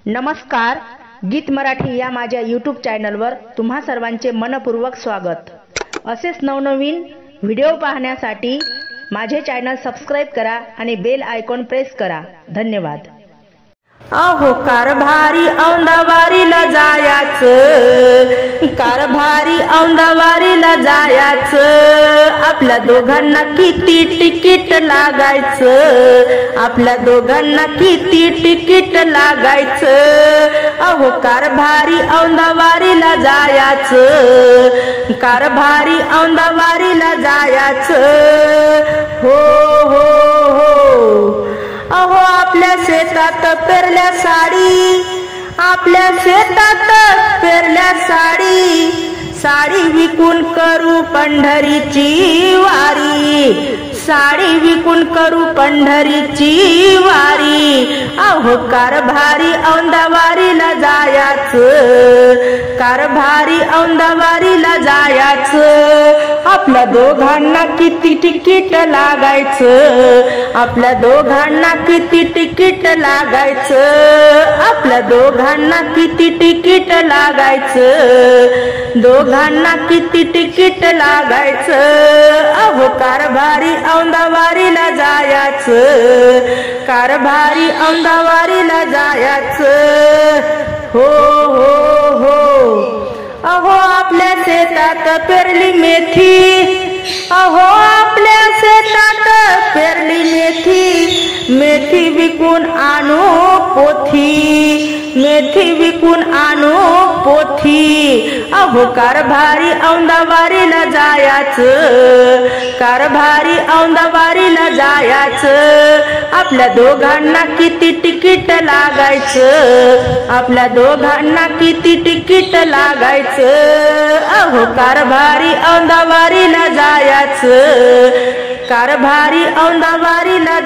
नमस्कार, गीत मराठी या माझ्या यूट्यूब चॅनलवर तुम्हा सर्वांचे मनपूर्वक स्वागत। असेच नवनवीन व्हिडिओ पाहण्यासाठी माझे चॅनल सबस्क्राइब करा आणि बेल आयकॉन प्रेस करा। धन्यवाद। अहो कारभारी औंधावारीला जायाचं, कारभारी औंधावारीला जायाचं, आपल्या दोघांना किती तिकीट लागायचं, आपल्या दोघांना किती तिकीट लागायचं। अहो कारभारी औंधावारीला जायाचं, कारभारी औंधावारीला जायाचं। हो हो हो। अहो आपल्या शेतात पेरल्या साडी, आपल्या शेतात पेरल्या साडी, साडी विकून करू पंढरीची वारी, साडी विकून करू पंढरीची वारी। अहो कारभारी औंधावारीला जायाचं, कारभारी औंधावारीला जायाचं, आपल्या दोघांना किती तिकीट लागायचं, आपल्या दोघांना किती तिकीट लागायचं, आपल्या दोघांना किती तिकीट लागायचं, दोघांना किती तिकीट लागायचं। अहो कारभारी औंधावारीला जायाचं, कारभारी औंधावारीला जायाचं। हो हो हो। अहो आपल्या शेतात पेरली मेथी, अहो आपल्या शेतात पेरली मेथी, मेथी विकून आणू पोथी, मेथी विकून आणू पोथी। अहो कारभारी औंधावारीला जायाचं, कारभारी औंधावारीला जायाचं, आपल्या दोघांना किती तिकीट लागायचं, आपल्या दोघांना किती तिकीट लागायचं। अहो कारभारी औंधावारीला जायाचं, कारभारी औंधावारीला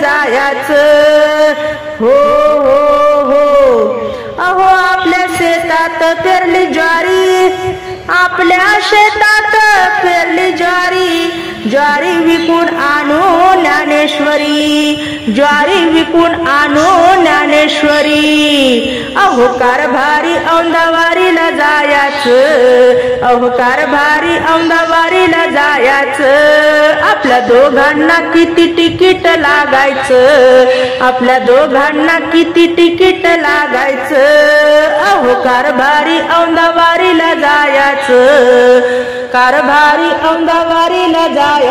जायाचं। हो हो हो। अहो आपल्या शेतात पेरली ज्वारी, आपल्या शेतात पेरली ज्वारी, ज्वारी विकून आणू ज्ञानेश्वरी, ज्वारी विकून आणू ज्ञानेश्वरी। अहो कारभारी औंधावारीला जायाचं, अहो कारभारी औंधावारीला जायाचं, आपल्या दोघांना किती तिकीट लागायचं, आपल्या दोघांना किती तिकीट लागायचं। अहो कारभारी औंधावारीला जायाचं, कारभारी औंधावारीला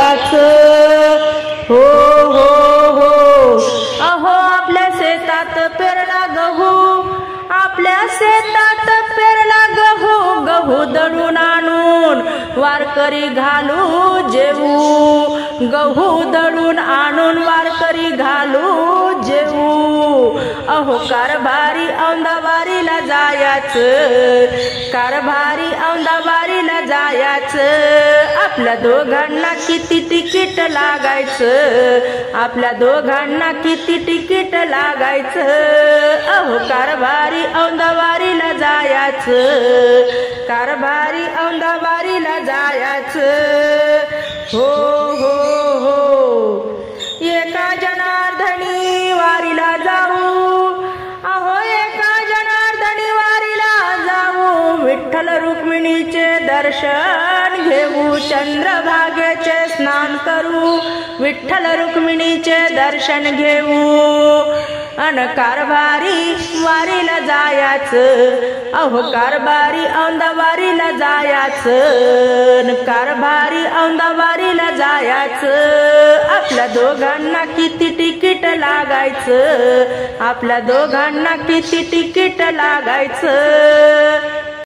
जायाचं। हो हो हो। अहो आपल्या शेतात पेरला गहू, आपल्या शेतात पेरला गहू, गहू दळून आणून वारकरी घालू जेवू, गहू दळून आणून वारकरी घालू जेवू। अहो कारभारी औंधावारीला जायाचं, कारभारी औंधावारीला जायाचं, आपल्या दोघांना किती तिकीट लागायचं, आपल्या दोघांना किती तिकीट लागायचं। अहो कारभारी औंधावारीला जायाचं, कारभारी औंधावारीला जायाचं। हो हो हो। एका जनार्दनी वारीला जाऊ, अहो एका जनार्दनी वारीला जाऊ, विठ्ठल रुक्मिणीचे दर्शन घेऊ, चंद्रभागेचे स्नान करू, विठ्ठल रुक्मिणीचे दर्शन घेऊ। अन कारभारी वारीला जायाचं, अहो कारभारी औंधावारीला जायाचं, कारभारी औंधावारीला जायाचं, आपल्या दोघांना किती तिकीट लागायचं, आपल्या दोघांना किती तिकीट लागायचं।